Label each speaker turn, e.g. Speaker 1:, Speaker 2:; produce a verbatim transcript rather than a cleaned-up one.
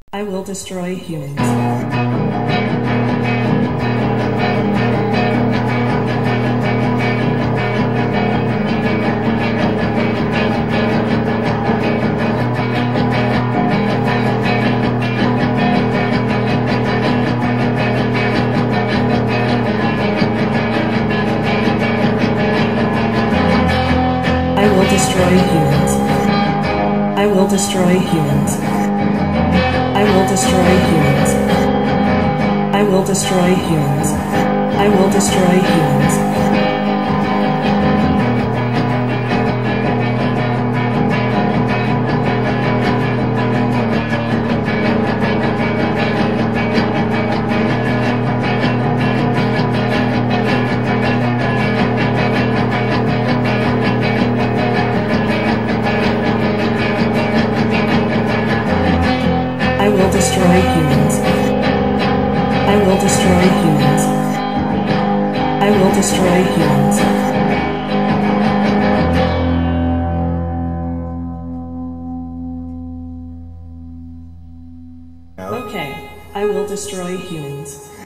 Speaker 1: I will destroy humans. I will destroy humans. I will destroy humans. I will destroy humans. I will destroy humans. I will destroy humans. I will destroy humans. I will destroy humans. I will destroy humans. Okay, I will destroy humans.